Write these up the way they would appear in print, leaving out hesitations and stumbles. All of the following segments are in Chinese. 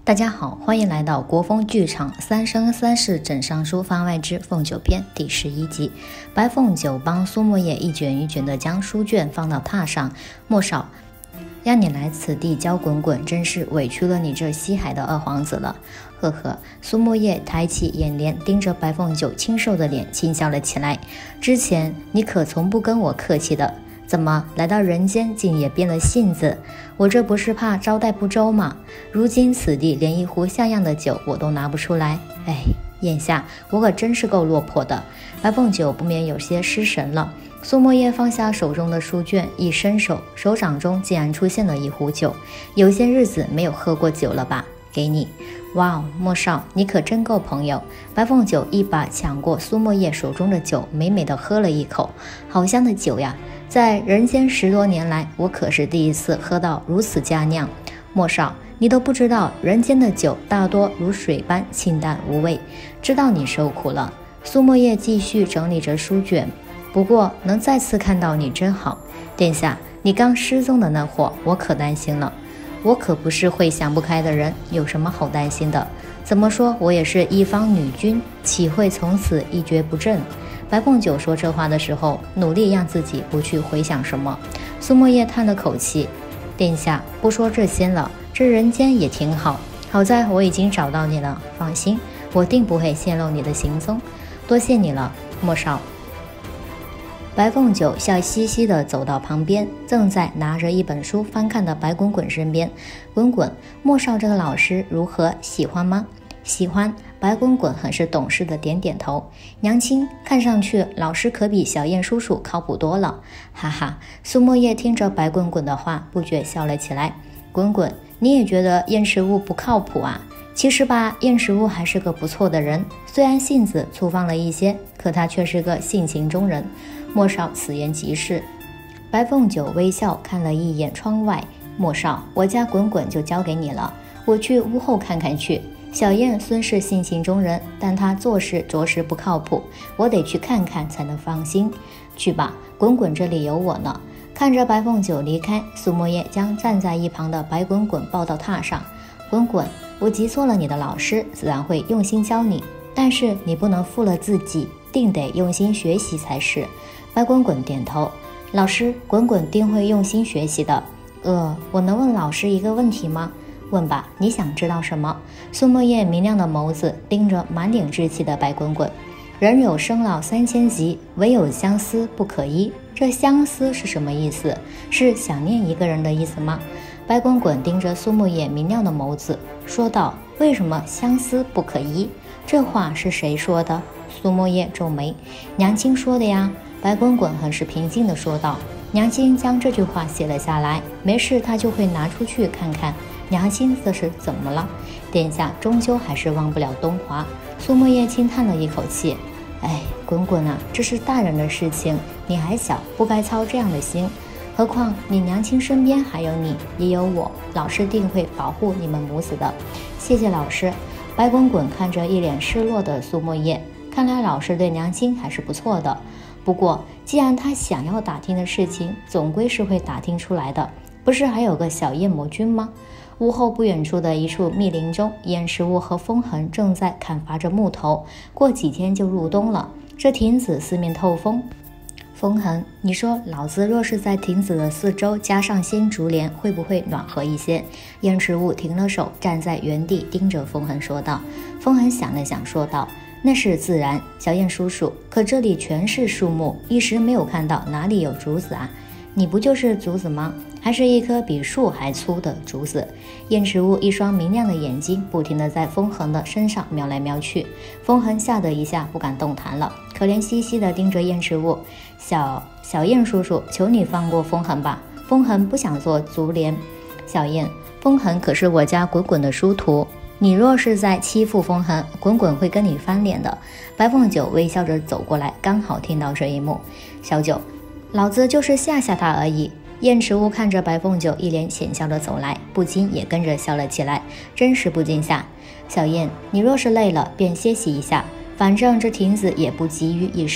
大家好，欢迎来到国风剧场《三生三世枕上书》番外之凤九篇第11集。白凤九帮苏莫叶一卷一卷地将书卷放到榻上，莫少，让你来此地教滚滚，真是委屈了你这西海的二皇子了。呵呵，苏莫叶抬起眼帘，盯着白凤九清瘦的脸，轻笑了起来。之前你可从不跟我客气的，怎么来到人间竟也变了性子？我这不是怕招待不周吗？如今此地连一壶像样的酒我都拿不出来，哎，眼下我可真是够落魄的。白凤九不免有些失神了。苏莫叶放下手中的书卷，一伸手，手掌中竟然出现了一壶酒。有些日子没有喝过酒了吧？给你。哇哦，莫少，你可真够朋友。白凤九一把抢过苏莫叶手中的酒，美美的喝了一口，好香的酒呀！在人间10多年来，我可是第一次喝到如此佳酿。莫少，你都不知道，人间的酒大多如水般清淡无味，知道你受苦了。苏莫叶继续整理着书卷，不过能再次看到你真好。殿下，你刚失踪的那会儿，我可担心了。我可不是会想不开的人，有什么好担心的？怎么说，我也是一方女君，岂会从此一蹶不振？白凤九说这话的时候，努力让自己不去回想什么。苏莫叶叹了口气，殿下，不说这些了，这人间也挺好，好在我已经找到你了，放心，我定不会泄露你的行踪。多谢你了，莫少。白凤九笑嘻嘻地走到旁边，正在拿着一本书翻看的白滚滚身边。滚滚，莫少这个老师如何？喜欢吗？喜欢。白滚滚很是懂事的点点头。娘亲，看上去老师可比小燕叔叔靠谱多了。哈哈，苏莫叶听着白滚滚的话，不觉笑了起来。滚滚，你也觉得燕池雾不靠谱啊？其实吧，燕池雾还是个不错的人，虽然性子粗放了一些，可他却是个性情中人。莫少此言极是。白凤九微笑看了一眼窗外，莫少，我家滚滚就交给你了，我去屋后看看去。小燕虽是性情中人，但她做事着实不靠谱，我得去看看才能放心。去吧，滚滚这里有我呢。看着白凤九离开，苏莫叶将站在一旁的白滚滚抱到榻上。滚滚，我记错了你的老师，自然会用心教你，但是你不能负了自己，定得用心学习才是。白滚滚点头，老师，滚滚定会用心学习的。我能问老师一个问题吗？问吧，你想知道什么？苏莫叶明亮的眸子盯着满脸稚气的白滚滚。人有生老3000疾，唯有相思不可医。这相思是什么意思？是想念一个人的意思吗？白滚滚盯着苏莫叶明亮的眸子说道，为什么相思不可医？这话是谁说的？苏莫叶皱眉，娘亲说的呀。白滚滚很是平静地说道，娘亲将这句话写了下来，没事她就会拿出去看看。娘亲这是怎么了？殿下终究还是忘不了东华。苏莫叶轻叹了一口气，哎，滚滚啊，这是大人的事情，你还小，不该操这样的心。何况你娘亲身边还有你，也有我，老师定会保护你们母子的。谢谢老师。白滚滚看着一脸失落的苏莫叶，看来老师对娘亲还是不错的。不过既然他想要打听的事情，总归是会打听出来的，不是还有个小燕魔君吗？屋后不远处的一处密林中，燕时雾和风痕正在砍伐着木头，过几天就入冬了，这亭子四面透风。风痕，你说老子若是在亭子的四周加上些竹帘，会不会暖和一些？燕时雾停了手，站在原地盯着风痕说道。风痕想了想说道，那是自然，小燕叔叔，可这里全是树木，一时没有看到哪里有竹子啊。你不就是竹子吗？还是一棵比树还粗的竹子。燕时雾一双明亮的眼睛不停地在风痕的身上瞄来瞄去，风痕吓得一下不敢动弹了，可怜兮兮地盯着燕时雾。小燕叔叔，求你放过风痕吧，风痕不想做竹帘。小燕，风痕可是我家滚滚的殊途，你若是在欺负风痕，滚滚会跟你翻脸的。白凤九微笑着走过来，刚好听到这一幕。小九，老子就是吓吓他而已。燕池雾看着白凤九一脸浅笑的走来，不禁也跟着笑了起来，真是不禁吓。小燕，你若是累了，便歇息一下，反正这亭子也不急于一时。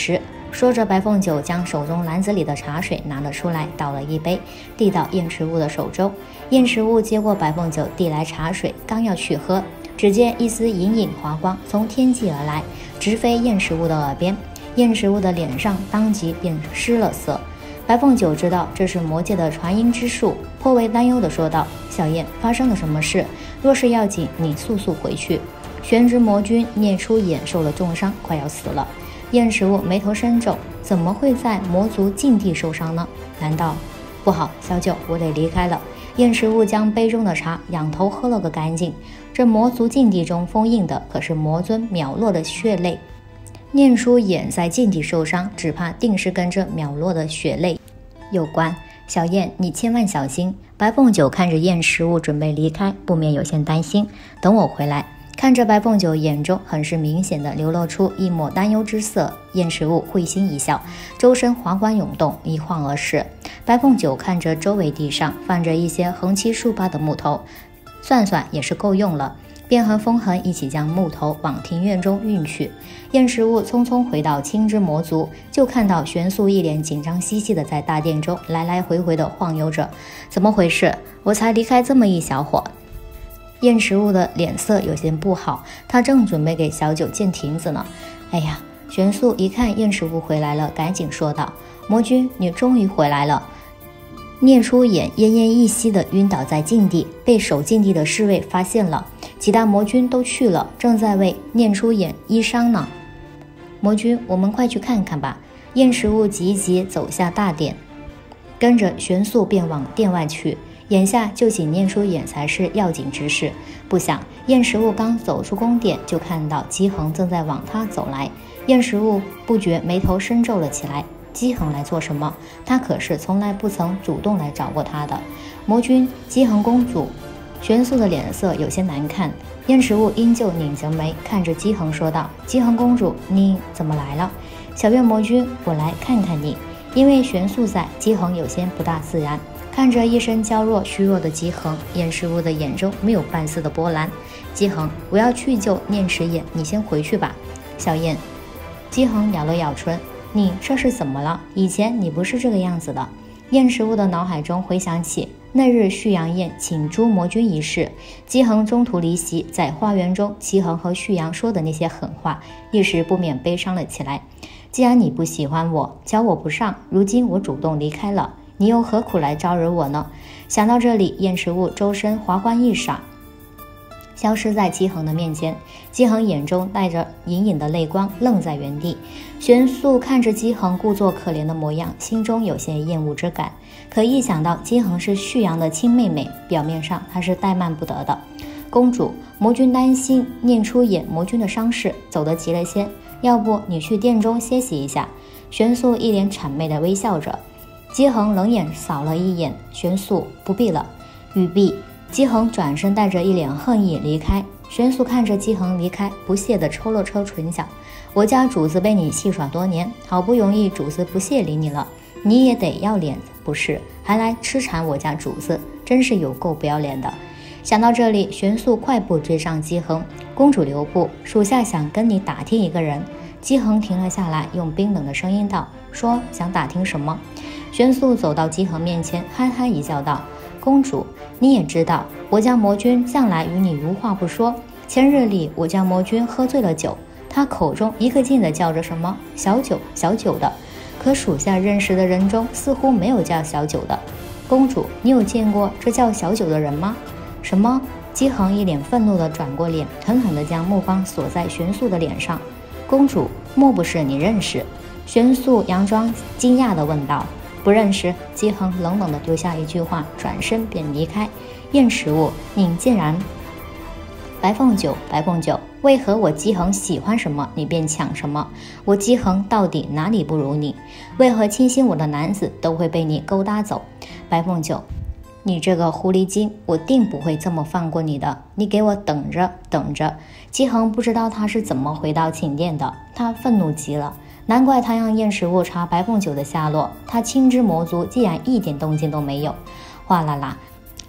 说着，白凤九将手中篮子里的茶水拿了出来，倒了一杯，递到燕池雾的手中。燕池雾接过白凤九递来茶水，刚要去喝，只见一丝隐隐华光从天际而来，直飞燕池雾的耳边。燕池雾的脸上当即便失了色。白凤九知道这是魔界的传音之术，颇为担忧地说道：“小燕，发生了什么事？若是要紧，你速速回去。玄之魔君聂出眼受了重伤，快要死了。”燕池雾眉头深皱，怎么会在魔族禁地受伤呢？难道不好？小九，我得离开了。燕池雾将杯中的茶仰头喝了个干净。这魔族禁地中封印的可是魔尊渺落的血泪，念出眼在禁地受伤，只怕定是跟这渺落的血泪有关。小燕，你千万小心。白凤九看着燕池雾准备离开，不免有些担心。等我回来。看着白凤九眼中很是明显的流露出一抹担忧之色，燕池雾会心一笑，周身华冠涌动，一晃而逝。白凤九看着周围地上放着一些横七竖八的木头，算算也是够用了，便和风痕一起将木头往庭院中运去。燕池雾匆匆回到青之魔族，就看到玄素一脸紧张兮兮的在大殿中来来回回的晃悠着。怎么回事？我才离开这么一小会儿。燕池雾的脸色有些不好，他正准备给小九见亭子呢。哎呀，玄素一看燕池雾回来了，赶紧说道：“魔君，你终于回来了。”聂出眼奄奄一息的晕倒在禁地，被守禁地的侍卫发现了，几大魔君都去了，正在为聂出眼医伤呢。魔君，我们快去看看吧。燕池雾急急走下大殿，跟着玄素便往殿外去。眼下救起聂出眼才是要紧之事。不想燕池雾刚走出宫殿，就看到姬恒正在往他走来。燕池雾不觉眉头深皱了起来。姬恒来做什么？他可是从来不曾主动来找过他的。魔君，姬恒公主。玄素的脸色有些难看。燕池雾依旧拧着眉看着姬恒说道：“姬恒公主，你怎么来了？”小月魔君，我来看看你。因为玄素在，姬恒有些不大自然。看着一身娇弱虚弱的姬恒，燕池雾的眼中没有半丝的波澜。姬恒，我要去救念池眼，你先回去吧。小燕。姬恒咬了咬唇，你这是怎么了？以前你不是这个样子的。燕池雾的脑海中回想起那日旭阳宴请诸魔君一事，姬恒中途离席，在花园中姬恒和旭阳说的那些狠话，一时不免悲伤了起来。既然你不喜欢我，教我不上，如今我主动离开了，你又何苦来招惹我呢？想到这里，燕池雾周身华冠一闪，消失在姬恒的面前。姬恒眼中带着隐隐的泪光，愣在原地。玄素看着姬恒故作可怜的模样，心中有些厌恶之感。可一想到姬恒是旭阳的亲妹妹，表面上她是怠慢不得的。公主，魔君担心念出眼魔君的伤势，走得急了些，要不你去殿中歇息一下。玄素一脸谄媚地微笑着。姬恒冷眼扫了一眼玄素，不必了。语毕，姬恒转身带着一脸恨意离开。玄素看着姬恒离开，不屑地抽了抽唇角。我家主子被你戏耍多年，好不容易主子不屑理你了，你也得要脸不是？还来痴缠我家主子，真是有够不要脸的。想到这里，玄素快步追上姬恒。公主留步，属下想跟你打听一个人。姬恒停了下来，用冰冷的声音道：说想打听什么？玄素走到姬恒面前，憨憨一笑道：公主，你也知道我家魔君向来与你无话不说，前日里我家魔君喝醉了酒，他口中一个劲地叫着什么小九小九的，可属下认识的人中似乎没有叫小九的。公主，你有见过这叫小九的人吗？什么？姬恒一脸愤怒地转过脸，狠狠地将目光锁在玄素的脸上。公主，莫不是你认识？玄素佯装惊讶地问道。不认识。姬恒冷冷地丢下一句话，转身便离开。燕池雾，你竟然……白凤九，白凤九，为何我姬恒喜欢什么，你便抢什么？我姬恒到底哪里不如你？为何倾心我的男子都会被你勾搭走？白凤九，你这个狐狸精，我定不会这么放过你的，你给我等着，等着。姬恒不知道他是怎么回到寝殿的，他愤怒极了。难怪他让燕池雾查白凤九的下落，他青之魔族既然一点动静都没有。哗啦啦，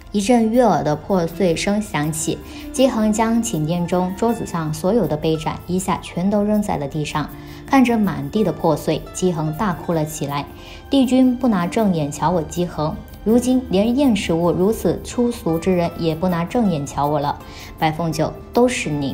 一阵悦耳的破碎声响起，姬恒将寝殿中桌子上所有的杯盏一下全都扔在了地上。看着满地的破碎，姬恒大哭了起来。帝君不拿正眼瞧我姬恒，如今连验食物如此粗俗之人也不拿正眼瞧我了。白凤九，都是你，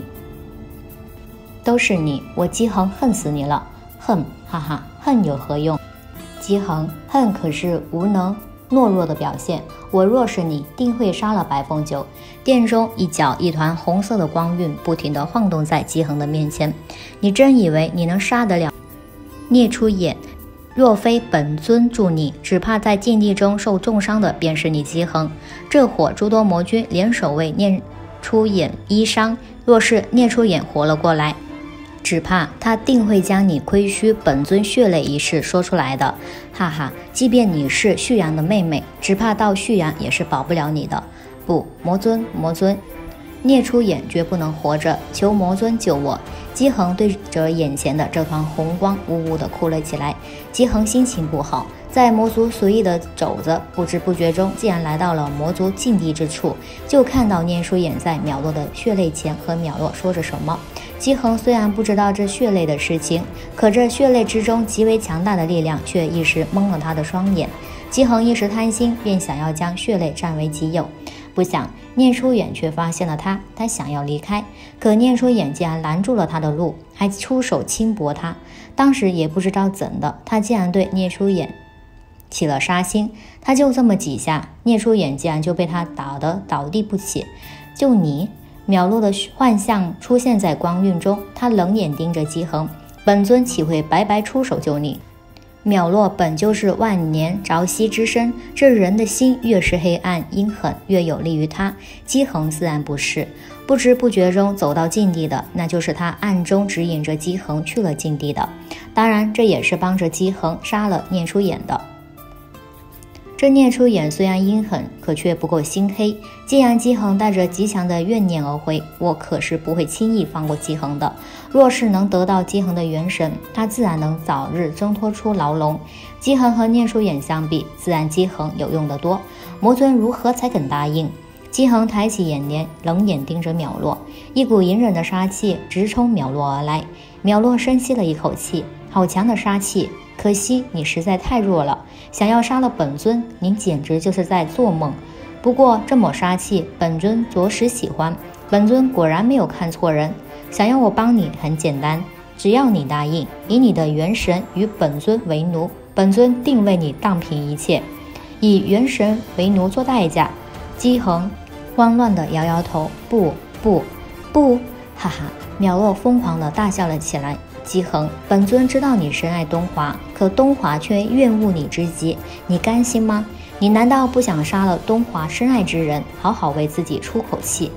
我姬恒恨死你了。恨，哈哈，恨有何用？姬恒，恨可是无能懦弱的表现，我若是你，定会杀了白凤九。殿中一角一团红色的光晕不停地晃动在姬恒的面前。你真以为你能杀得了聂出眼？若非本尊助你，只怕在禁地中受重伤的便是你姬恒。这伙诸多魔君联手为聂出眼医伤，若是聂出眼活了过来，只怕他定会将你亏虚本尊血泪一事说出来的。哈哈，即便你是旭阳的妹妹，只怕到旭阳也是保不了你的。不，魔尊，聂出眼绝不能活着，求魔尊救我。姬恒对着眼前的这团红光呜呜地哭了起来。姬恒心情不好，在魔族随意的走着，不知不觉中竟然来到了魔族禁地之处，就看到聂出眼在淼落的血泪前和淼落说着什么。姬恒虽然不知道这血泪的事情，可这血泪之中极为强大的力量却一时蒙了他的双眼。姬恒一时贪心，便想要将血泪占为己有，不想聂出眼却发现了他想要离开，可聂出眼竟然拦住了他的路，还出手轻薄他。当时也不知道怎的，他竟然对聂出眼起了杀心，他就这么几下，聂出眼竟然就被他打得倒地不起。就你？淼落的幻象出现在光晕中，他冷眼盯着姬恒，本尊岂会白白出手救你？淼落本就是万年朝夕之身，这人的心越是黑暗阴狠，越有利于他。姬恒自然不是，不知不觉中走到禁地的，那就是他暗中指引着姬恒去了禁地的。当然，这也是帮着姬恒杀了聂出眼的。这聂出眼虽然阴狠，可却不够心黑。既然姬恒带着极强的怨念而回，我可是不会轻易放过姬恒的。若是能得到姬恒的元神，他自然能早日挣脱出牢笼。姬恒和聂出眼相比，自然姬恒有用得多。魔尊如何才肯答应？姬恒抬起眼帘，冷眼盯着淼落，一股隐忍的杀气直冲淼落而来。淼落深吸了一口气，好强的杀气！可惜你实在太弱了，想要杀了本尊，您简直就是在做梦。不过这抹杀气，本尊着实喜欢。本尊果然没有看错人。想要我帮你很简单，只要你答应，以你的元神与本尊为奴，本尊定为你荡平一切。以元神为奴做代价。姬恒慌乱地摇摇头，不，哈哈！淼落疯狂地大笑了起来。姬恒，本尊知道你深爱东华，可东华却怨恶你之极，你甘心吗？你难道不想杀了东华深爱之人，好好为自己出口气？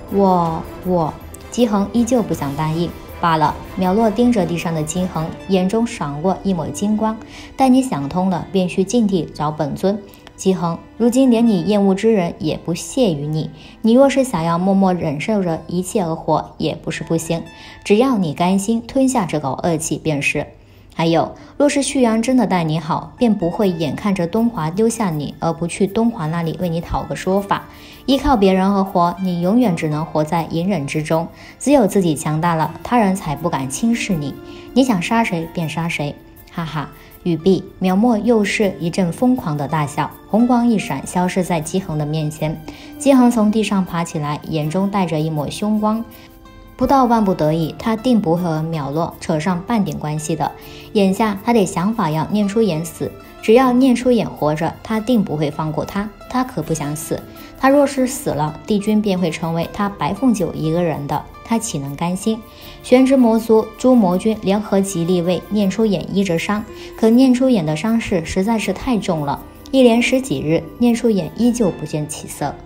姬恒依旧不想答应。罢了。淼落盯着地上的姬恒，眼中闪过一抹金光。待你想通了，便去禁地找本尊。姬恒，如今连你厌恶之人也不屑于你，你若是想要默默忍受着一切而活，也不是不行，只要你甘心吞下这口恶气便是。还有，若是旭阳真的待你好，便不会眼看着东华丢下你，而不去东华那里为你讨个说法。依靠别人而活，你永远只能活在隐忍之中。只有自己强大了，他人才不敢轻视你。你想杀谁便杀谁，哈哈。语毕，淼墨又是一阵疯狂的大笑，红光一闪，消失在姬恒的面前。姬恒从地上爬起来，眼中带着一抹凶光。不到万不得已，他定不会和淼落扯上半点关系的。眼下他得想法要念出眼死，只要念出眼活着，他定不会放过他。他可不想死，他若是死了，帝君便会成为他白凤九一个人的，他岂能甘心？玄之魔族诸魔君联合极力为念出眼医着伤，可念出眼的伤势实在是太重了，一连10几日，念出眼依旧不见起色。